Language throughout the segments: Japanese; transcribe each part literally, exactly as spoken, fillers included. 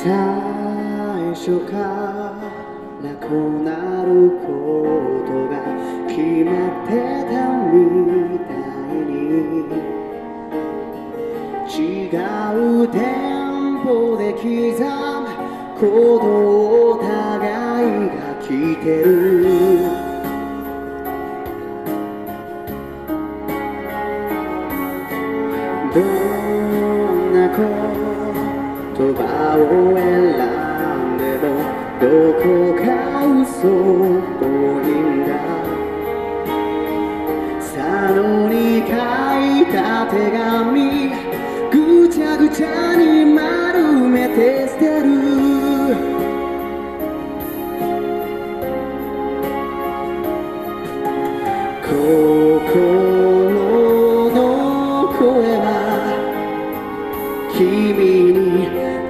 最初からこうなることが決まってたみたいに、違うテンポで刻むことをお互いが聞いてる。どんな言葉を選んでもどこか嘘っぽいんだ。佐野に書いた手紙ぐちゃぐちゃに丸めて捨てる。心の声は君に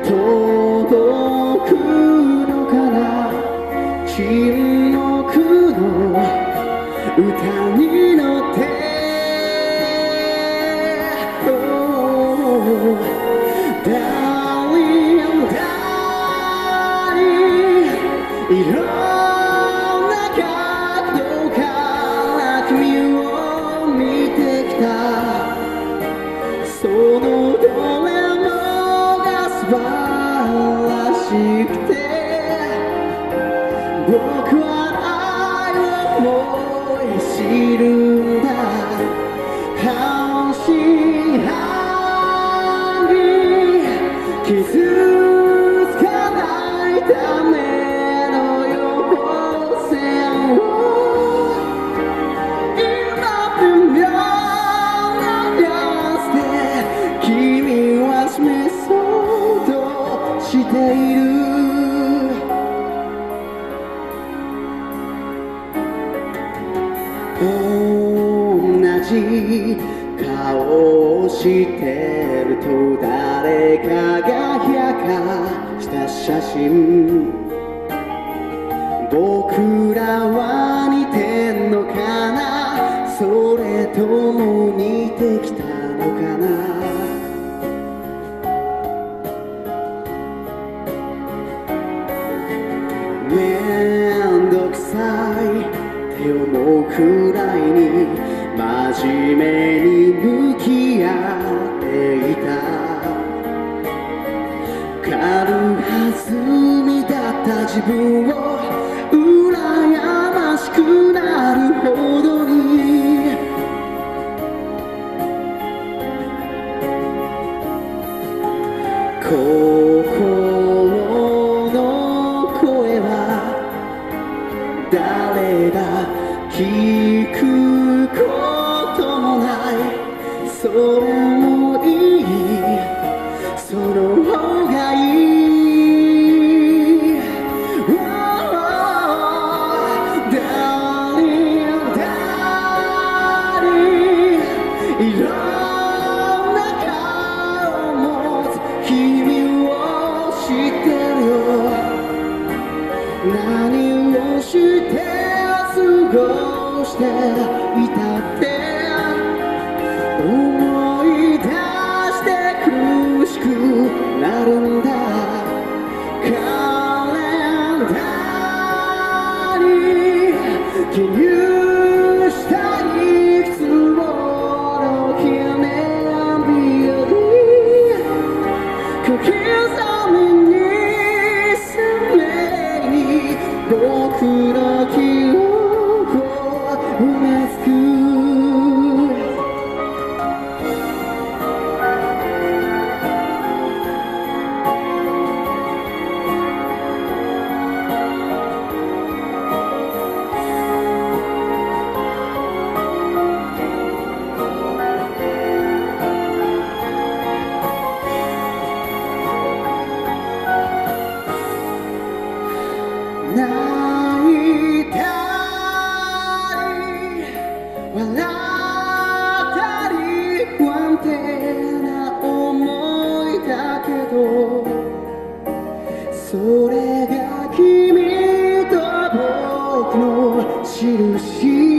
届くのかな。沈黙の歌に乗って、oh, Darling, Darling いろんな角度から君を見てきた。そのどれもが素晴らしくて、僕は愛を思い知るんだ。半信半疑傷つかないための横線を今微妙な様子で君は示そうとしている。同じ顔をしてると誰かが冷やかした写真、僕らは似てんのかな、それとも似てきたのかな。めんどくさいって思うくらいに真面目に向き合っていた。軽はずみだった自分を羨ましくなるほどに、心の声は誰が聞くこともない。それもいい、その方がいい。Darling, Darling いろんな顔を持つ君を知ってるよ。何をして過ごしていたって思い出して苦しくなるんだ。カレンダーに記入したいくつもの記念日より小刻みに鮮明に僕の記憶を埋めつく。泣いたり笑ったり不安定な思いだけど、それが君と僕の印。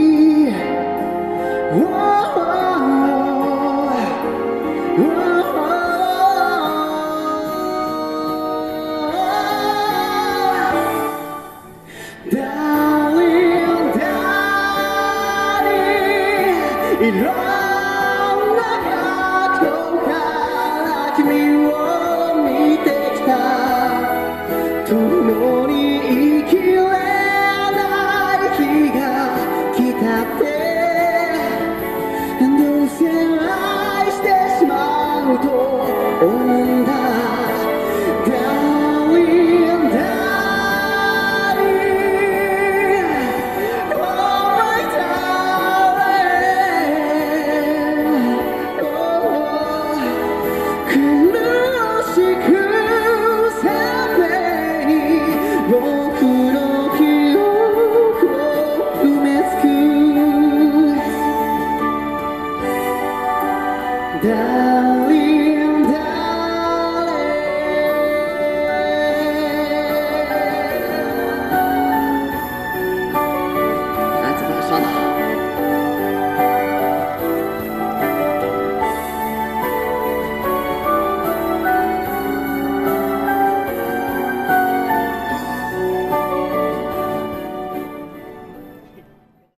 誰